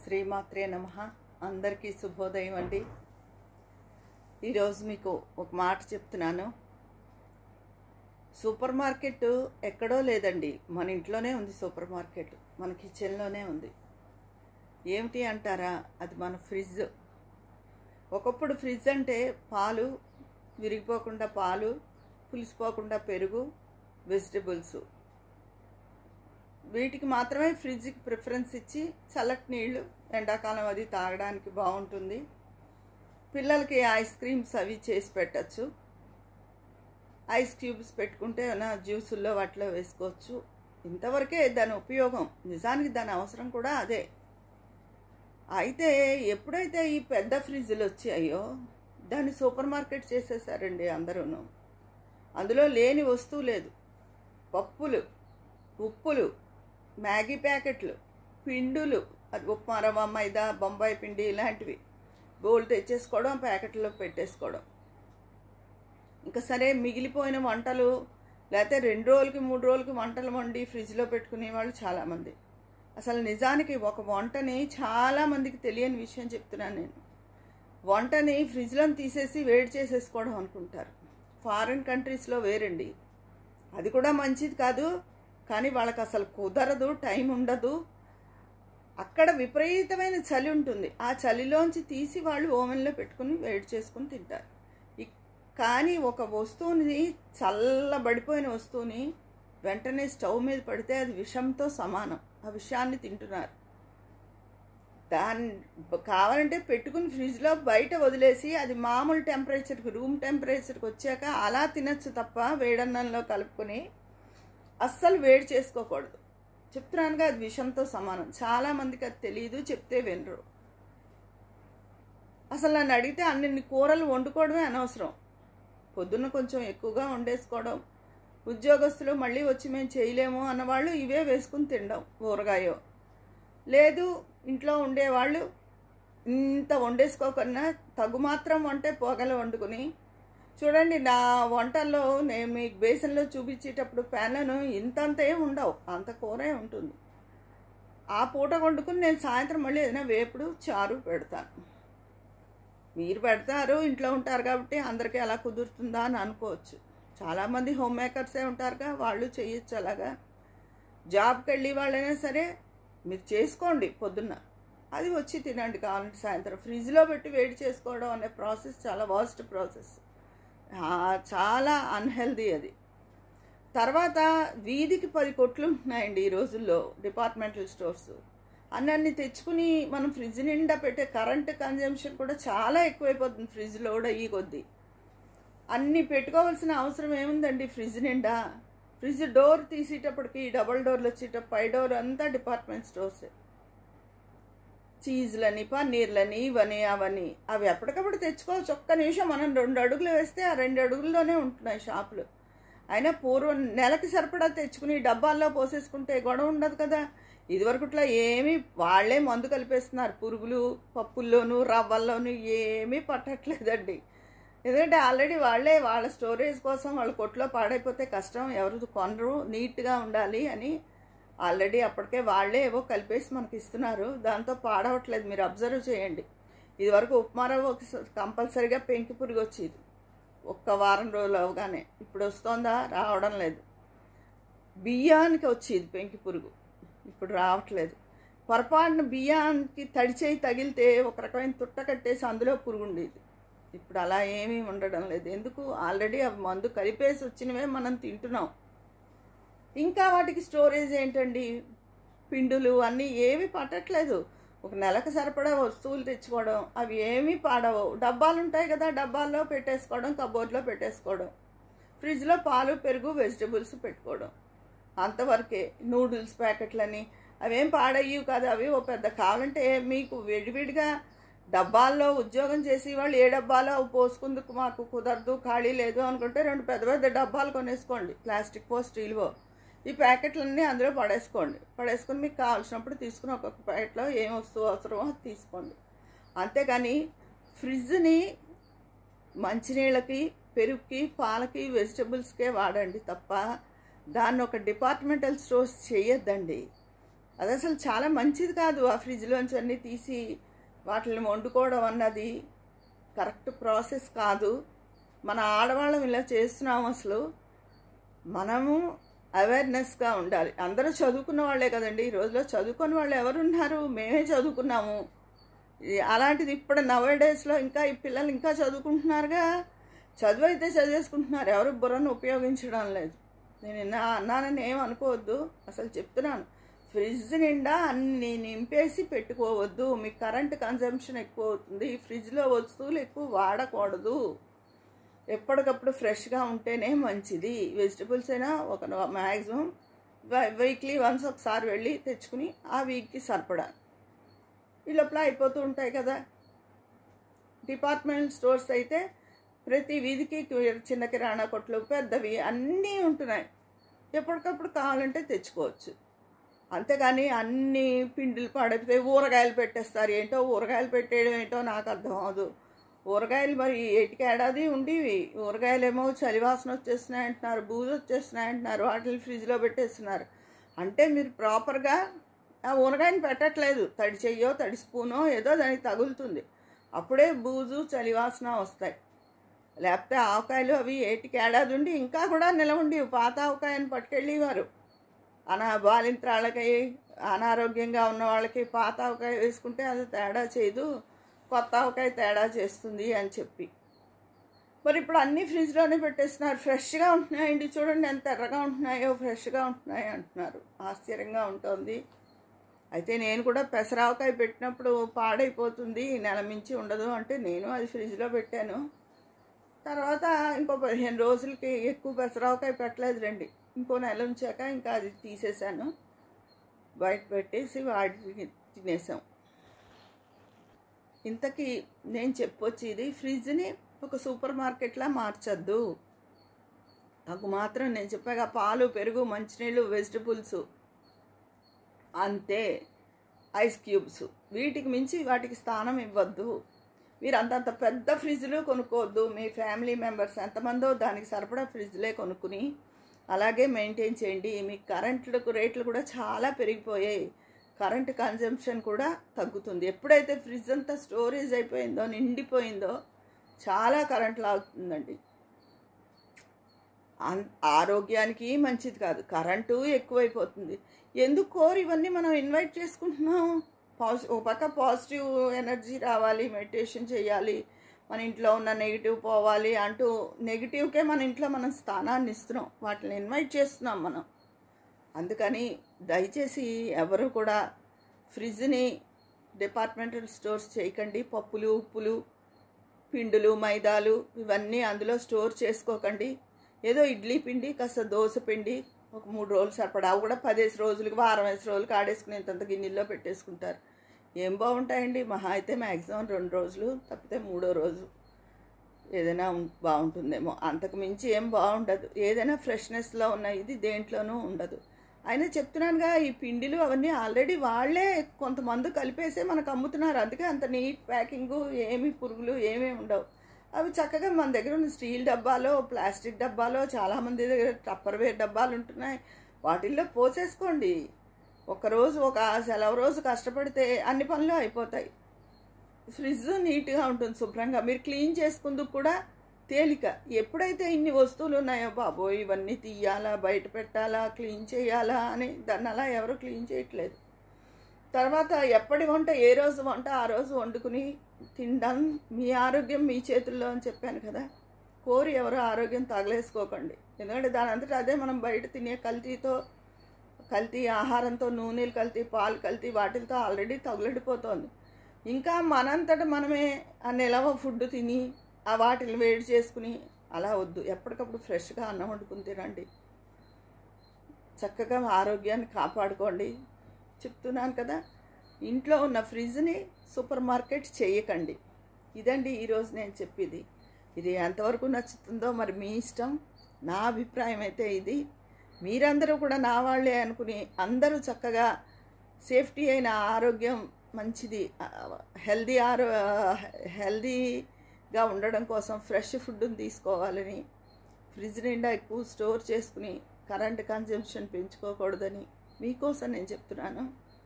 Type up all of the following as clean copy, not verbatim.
శ్రీమాత్రే నమః. అందరికీ శుభోదయం అండి. ఈరోజు మీకు ఒక మాట చెప్తున్నాను. సూపర్ మార్కెట్ ఎక్కడో లేదండి, మన ఇంట్లోనే ఉంది. సూపర్ మార్కెట్ మన కిచెన్లోనే ఉంది. ఏమిటి అంటారా? అది మన ఫ్రిడ్జ్. ఒకప్పుడు ఫ్రిడ్జ్ అంటే పాలు విరిగిపోకుండా పాలు, పులిసిపోకుండా పెరుగు, వెజిటబుల్స్, వీటికి మాత్రమే ఫ్రిడ్జ్కి ప్రిఫరెన్స్ ఇచ్చి చల్లటి నీళ్ళు ఎండాకాలం అది తాగడానికి బాగుంటుంది. పిల్లలకి ఐస్ క్రీమ్స్ అవి చేసి పెట్టచ్చు. ఐస్ క్యూబ్స్ పెట్టుకుంటే ఏమైనా జ్యూసుల్లో వాటిలో వేసుకోవచ్చు. ఇంతవరకే దాని ఉపయోగం. నిజానికి దాని అవసరం కూడా అదే. అయితే ఎప్పుడైతే ఈ పెద్ద ఫ్రిడ్జ్లు వచ్చాయో దాన్ని సూపర్ మార్కెట్ చేసేసారండి అందరూను. అందులో లేని వస్తువు లేదు. పప్పులు, ఉప్పులు, మ్యాగీ ప్యాకెట్లు, పిండులు, అది ఉప్మా రవ్వ, మైదా, బొంబాయి పిండి ఇలాంటివి బోల్డ్ తెచ్చేసుకోవడం, ప్యాకెట్లో పెట్టేసుకోవడం. ఇంకా సరే మిగిలిపోయిన వంటలు, లేకపోతే 2 రోజులకి 3 రోజులకి వంటలు వండి ఫ్రిడ్జ్లో పెట్టుకునే వాళ్ళు చాలామంది. అసలు నిజానికి ఒక వంటని చాలామందికి తెలియని విషయం చెప్తున్నాను నేను. వంటని ఫ్రిడ్జ్లో తీసేసి వేడి చేసేసుకోవడం అనుకుంటారు. ఫారిన్ కంట్రీస్లో వేరండి. అది కూడా మంచిది కాదు, కానీ వాళ్ళకి అసలు కుదరదు, టైం ఉండదు. అక్కడ విపరీతమైన చలి ఉంటుంది. ఆ చలిలోంచి తీసి వాళ్ళు ఓవెన్లో పెట్టుకుని వేడి చేసుకుని తింటారు. కానీ ఒక వస్తువుని, చల్లబడిపోయిన వస్తువుని వెంటనే స్టవ్ మీద పడితే అది విషంతో సమానం. ఆ విషయాన్ని తింటున్నారు. దాన్ని కావాలంటే పెట్టుకుని ఫ్రిడ్జ్లో బయట వదిలేసి అది మామూలు టెంపరేచర్కి, రూమ్ టెంపరేచర్కి వచ్చాక అలా తినచ్చు తప్ప వేడన్నంలో కలుపుకొని అస్సలు వేడి చేసుకోకూడదు. చెప్తున్నానుగా, అది విషంతో సమానం. చాలామందికి అది తెలియదు, చెప్తే వినరు. అసలు నన్ను అడిగితే అన్ని కూరలు వండుకోవడమే అనవసరం. పొద్దున్న కొంచెం ఎక్కువగా వండేసుకోవడం. ఉద్యోగస్తులు మళ్ళీ వచ్చి మేము చేయలేము అన్నవాళ్ళు ఇవే వేసుకుని తినడం, ఊరగాయో. లేదు ఇంట్లో ఉండేవాళ్ళు ఇంత వండేసుకోకుండా తగుమాత్రం వంటే పొగలు వండుకుని. చూడండి, నా వంటల్లో నేను మీకు బేసన్లో చూపించేటప్పుడు ప్యాన్లను ఇంతంత ఏమి ఉండవు, అంత కూరే ఉంటుంది. ఆ పూట వండుకుని నేను సాయంత్రం మళ్ళీ ఏదైనా వేపుడు, చారు పెడతాను. మీరు పెడతారు, ఇంట్లో ఉంటారు కాబట్టి అందరికీ అలా కుదురుతుందా అని అనుకోవచ్చు. చాలామంది హోమ్ మేకర్సే ఉంటారుగా, వాళ్ళు చేయొచ్చు అలాగా. జాబ్కి వెళ్ళి వాళ్ళైనా సరే మీరు చేసుకోండి పొద్దున్న, అది వచ్చి తినండి కావాలంటే సాయంత్రం. ఫ్రిడ్జ్లో పెట్టి వేడి చేసుకోవడం అనే ప్రాసెస్ చాలా వర్స్ట్ ప్రాసెస్, చాలా అన్హెల్దీ అది. తర్వాత వీధికి 10 కొట్లు ఉంటున్నాయండి ఈ రోజుల్లో, డిపార్ట్మెంటల్ స్టోర్స్. అన్నీ తెచ్చుకుని మనం ఫ్రిడ్జ్ నిండా పెట్టే కరెంట్ కన్జంప్షన్ కూడా చాలా ఎక్కువైపోతుంది ఫ్రిడ్జ్లో కూడా. ఈ కొద్దీ అన్నీ పెట్టుకోవాల్సిన అవసరం ఏముందండి ఫ్రిడ్జ్ నిండా. ఫ్రిడ్జ్ డోర్ తీసేటప్పటికి డబల్ డోర్లు వచ్చేటప్పుడు పై డోర్ అంతా డిపార్ట్మెంట్ స్టోర్సే. చీజ్లని, పన్నీర్లని, ఇవని అవని. అవి ఎప్పటికప్పుడు తెచ్చుకోవచ్చు. ఒక్క నిమిషం మనం 2 అడుగులు వేస్తే ఆ 2 అడుగుల్లోనే ఉంటున్నాయి షాపులు. అయినా పూర్వం నెలకి సరిపడా తెచ్చుకుని డబ్బాల్లో పోసేసుకుంటే గొడవ ఉండదు కదా. ఇదివరకుట్లా ఏమీ వాళ్ళే మందు కలిపేస్తున్నారు. పురుగులు పప్పుల్లోనూ రవ్వల్లోనూ ఏమీ పట్టట్లేదండి. ఎందుకంటే ఆల్రెడీ వాళ్ళే వాళ్ళ స్టోరేజ్ కోసం వాళ్ళ కొట్లో పాడైపోతే కష్టం, ఎవరు కొనరు, నీట్గా ఉండాలి అని ఆల్రెడీ అప్పటికే వాళ్ళే ఏవో కలిపేసి మనకి ఇస్తున్నారు. దాంతో పాడవట్లేదు. మీరు అబ్జర్వ్ చేయండి. ఇదివరకు ఉప్మా రవ్వ కంపల్సరీగా పెంకి పురుగు వచ్చేది ఒక్క వారం రోజులు అవగానే. ఇప్పుడు వస్తుందా? రావడం లేదు. బియ్యానికి వచ్చేది పెంకి పురుగు, ఇప్పుడు రావట్లేదు. పొరపాటున బియ్యానికి తడిచేయి తగిలితే ఒక రకమైన తుట్ట కట్టేసి అందులో పురుగు ఉండేది. ఇప్పుడు అలా ఏమీ ఉండడం లేదు. ఎందుకు? ఆల్రెడీ అవి మందు కలిపేసి వచ్చినవే మనం తింటున్నాం. ఇంకా వాటికి స్టోరేజ్ ఏంటండి? పిండులు అన్నీ ఏమీ పట్టట్లేదు. ఒక నెలకు సరిపడా వస్తువులు తెచ్చుకోవడం, అవి ఏమీ పాడవు. డబ్బాలు ఉంటాయి కదా, డబ్బాల్లో పెట్టేసుకోవడం, కబోర్డ్లో పెట్టేసుకోవడం. ఫ్రిడ్జ్లో పాలు, పెరుగు, వెజిటబుల్స్ పెట్టుకోవడం, అంతవరకే. నూడిల్స్ ప్యాకెట్లని అవేం పాడయ్యవు కాదు. అవి ఓ పెద్ద కావాలంటే మీకు విడివిడిగా డబ్బాల్లో ఉద్యోగం చేసి వాళ్ళు ఏ డబ్బాలో పోసుకుందుకు మాకు కుదరదు, ఖాళీ లేదు అనుకుంటే 2 పెద్ద పెద్ద డబ్బాలు కొనేసుకోండి, ప్లాస్టిక్వో స్టీల్వో. ఈ ప్యాకెట్లన్నీ అందులో పడేసుకొని మీకు కావాల్సినప్పుడు తీసుకుని ఒక్కొక్క ప్యాకెట్లో ఏం వస్తువు అవసరమో అది తీసుకోండి. అంతేగాని ఫ్రిడ్జ్ని మంచినీళ్ళకి, పెరుగుకి, పాలకి, వెజిటబుల్స్కే వాడండి తప్ప దాన్ని ఒక డిపార్ట్మెంటల్ స్టోర్స్ చేయొద్దండి. అది అసలు చాలా మంచిది కాదు. ఆ ఫ్రిడ్జ్లోంచి అన్నీ తీసి వాటిని వండుకోవడం అన్నది కరెక్ట్ ప్రాసెస్ కాదు. మన ఆడవాళ్ళం ఇలా చేస్తున్నాం. అసలు మనము అవేర్నెస్గా ఉండాలి. అందరూ చదువుకున్న వాళ్ళే కదండి. ఈ రోజులో చదువుకున్న వాళ్ళు ఎవరున్నారు? మేమే చదువుకున్నాము. అలాంటిది ఇప్పుడు నవడేస్లో ఇంకా ఈ పిల్లలు ఇంకా చదువుకుంటున్నారుగా. చదువు అయితే చదివేసుకుంటున్నారు, ఎవరు బుర్రను ఉపయోగించడం లేదు. నేను అన్నానని ఏమనుకోవద్దు, అసలు చెప్తున్నాను. ఫ్రిడ్జ్ నిండా అన్ని నింపేసి పెట్టుకోవద్దు. మీకు కరెంట్ కన్జంప్షన్ ఎక్కువ అవుతుంది. ఫ్రిడ్జ్లో వస్తువులు ఎక్కువ వాడకూడదు. ఎప్పటికప్పుడు ఫ్రెష్గా ఉంటేనే మంచిది. వెజిటబుల్స్ అయినా ఒక మ్యాక్సిమం వీక్లీ వన్స్ ఒకసారి వెళ్ళి తెచ్చుకుని ఆ వీక్కి సరిపడా ఈ లోపల అయిపోతూ ఉంటాయి కదా. డిపార్ట్మెంటల్ స్టోర్స్ అయితే ప్రతి వీధికి చిన్న కిరాణా కొట్లు పెద్దవి అన్నీ ఉంటున్నాయి. ఎప్పటికప్పుడు కావాలంటే తెచ్చుకోవచ్చు. అంతేగాని అన్ని పిండిలు పాడైపోతే ఊరగాయలు పెట్టేస్తారు. ఏంటో ఊరగాయలు పెట్టేయడం ఏంటో నాకు అర్థం అవ్వదు. ఊరగాయలు మరి ఏటికి ఏడాది ఉండేవి. ఊరగాయలేమో చలివాసన వచ్చేస్తున్నాయి అంటున్నారు, బూజు వచ్చేస్తున్నాయి అంటున్నారు, వాటిని ఫ్రిడ్జ్లో పెట్టేస్తున్నారు. అంటే మీరు ప్రాపర్గా ఆ ఊరగాయని పెట్టట్లేదు. తడి చెయ్యో తడి స్పూనో ఏదో దానికి తగులుతుంది, అప్పుడే బూజు చలివాసన వస్తాయి. లేకపోతే ఆవకాయలు అవి ఏటికి ఏడాది ఉండి ఇంకా కూడా నిలవండి. పాత ఆవకాయని పట్టుకెళ్ళేవారు. బాలింత్రాళ్ళకి, అనారోగ్యంగా ఉన్న వాళ్ళకి పాత ఆవకాయ వేసుకుంటే అది తేడా చేయదు, కొత్త ఆవకాయ తేడా చేస్తుంది అని చెప్పి. మరి ఇప్పుడు అన్నీ ఫ్రిడ్జ్లోనే పెట్టేస్తున్నారు. ఫ్రెష్గా ఉంటున్నాయండి, చూడండి ఎంత ఎర్రగా ఉంటున్నాయో, ఫ్రెష్గా ఉంటున్నాయి అంటున్నారు. ఆశ్చర్యంగా ఉంటుంది. అయితే నేను కూడా పెసరావకాయ పెట్టినప్పుడు పాడైపోతుంది, నెల మించి ఉండదు అంటే నేను అది ఫ్రిడ్జ్లో పెట్టాను. తర్వాత ఇంకో 15 రోజులకి ఎక్కువ పెసరావకాయ పెట్టలేదు రండి. ఇంకో నెల ఉంచాక ఇంకా అది తీసేసాను, బయట పెట్టేసి వాటికి తినేసాం. ఇంతకీ నేను చెప్పొచ్చేది, ఫ్రిడ్జ్ని ఒక సూపర్ మార్కెట్లా మార్చొద్దు. నాకు మాత్రం నేను చెప్పాక పాలు, పెరుగు, మంచినీళ్ళు, వెజిటబుల్స్ అంతే, ఐస్ క్యూబ్స్, వీటికి మించి వాటికి స్థానం ఇవ్వద్దు. మీరు అంతంత పెద్ద ఫ్రిడ్జ్లు కొనుక్కోవద్దు. మీ ఫ్యామిలీ మెంబర్స్ ఎంతమందో దానికి సరిపడా ఫ్రిడ్జ్లే కొనుక్కుని అలాగే మెయింటైన్ చేయండి. మీకు కరెంట్లకు రేట్లు కూడా చాలా పెరిగిపోయాయి. కరెంట్ కన్జంప్షన్ కూడా తగ్గుతుంది. ఎప్పుడైతే ఫ్రిడ్జ్ అంతా స్టోరేజ్ అయిపోయిందో, నిండిపోయిందో చాలా కరెంట్ లాగుతుందండి. ఆరోగ్యానికి మంచిది కాదు. కరెంటు ఎక్కువైపోతుంది. ఎందుకు కోరి ఇవన్నీ మనం ఇన్వైట్ చేసుకుంటున్నాం? ఒక పక్క పాజిటివ్ ఎనర్జీ రావాలి, మెడిటేషన్ చేయాలి, మన ఇంట్లో ఉన్న నెగిటివ్ పోవాలి అంటూ నెగిటివ్కే మన ఇంట్లో మనం స్థానాన్ని ఇస్తున్నాం, వాటిని ఇన్వైట్ చేస్తున్నాం మనం. అందుకని దయచేసి ఎవరు కూడా ఫ్రిడ్జ్ని డిపార్ట్మెంటల్ స్టోర్స్ చేయకండి. పప్పులు, ఉప్పులు, పిండులు, మైదాలు ఇవన్నీ అందులో స్టోర్ చేసుకోకండి. ఏదో ఇడ్లీ పిండి, కాస్త దోశ పిండి ఒక 3 రోజులు సరిపడా, అవి కూడా 10 రోజులకి, వారం 5 రోజులకి ఆడేసుకునేంత గిన్నెల్లో పెట్టేసుకుంటారు. ఏం బాగుంటాయండి? మహా అయితే మ్యాక్సిమం 2 రోజులు, తప్పితే 3వ రోజు ఏదైనా బాగుంటుందేమో, అంతకు మించి ఏం బాగుండదు. ఏదైనా ఫ్రెష్నెస్లో ఉన్న ఇది దేంట్లోనూ ఉండదు. అయినా చెప్తున్నానుగా, ఈ పిండిలు అవన్నీ ఆల్రెడీ వాళ్ళే కొంతమంది కలిపేసే మనకు అమ్ముతున్నారు. అందుకే అంత నీట్ ప్యాకింగు, ఏమి పురుగులు ఏమీ ఉండవు. అవి చక్కగా మన దగ్గర ఉన్న స్టీల్ డబ్బాలో, ప్లాస్టిక్ డబ్బాలో, చాలామంది దగ్గర టప్పర్వేర్ డబ్బాలు ఉంటున్నాయి, వాటిల్లో పోసేసుకోండి. ఒకరోజు ఒక సెలవు రోజు కష్టపడితే అన్ని పనులు అయిపోతాయి. ఫ్రిడ్జ్ నీట్గా ఉంటుంది, శుభ్రంగా మీరు క్లీన్ చేసుకుందుకు కూడా తేలిక. ఎప్పుడైతే ఇన్ని వస్తువులు ఉన్నాయో బాబోయ్, ఇవన్నీ తీయాలా, బయట పెట్టాలా, క్లీన్ చేయాలా అని దాన్ని అలా ఎవరు క్లీన్ చేయట్లేదు. తర్వాత ఎప్పటి వంట, ఏ రోజు వంట ఆ రోజు వండుకుని తినడం. మీ ఆరోగ్యం మీ చేతుల్లో అని చెప్పాను కదా. కోరి ఎవరు ఆరోగ్యం తగలేసుకోకండి. ఎందుకంటే దాని అంతటా అదే మనం బయట తినే కల్తీ ఆహారంతో, నూనెలు కల్తీ, పాలు కల్తీ, వాటితో ఆల్రెడీ తగులడిపోతుంది. ఇంకా మనంతట మనమే ఆ నిలవ ఫుడ్ తిని ఆ వాటిని వేడి చేసుకుని అలా వద్దు. ఎప్పటికప్పుడు ఫ్రెష్గా అన్నం వండుకుని తినండి. చక్కగా ఆరోగ్యాన్ని కాపాడుకోండి. చెప్తున్నాను కదా, ఇంట్లో ఉన్న ఫ్రిడ్జ్ని సూపర్ మార్కెట్ చేయకండి. ఇదండి ఈరోజు నేను చెప్పేది. ఇది ఎంతవరకు నచ్చుతుందో మరి మీ ఇష్టం. నా అభిప్రాయం అయితే ఇది. మీరందరూ కూడా నా వాళ్ళే అనుకుని అందరూ చక్కగా సేఫ్టీ అయిన ఆరోగ్యం, మంచిది హెల్దీగా ఉండడం కోసం ఫ్రెష్ ఫుడ్ని తీసుకోవాలని, ఫ్రిడ్జ్ నిండా ఎక్కువ స్టోర్ చేసుకుని కరెంట్ కన్జంప్షన్ పెంచుకోకూడదని మీకోసం నేను చెప్తున్నాను.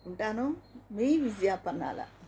ఉంటాను. మీ విజయ పన్నాల.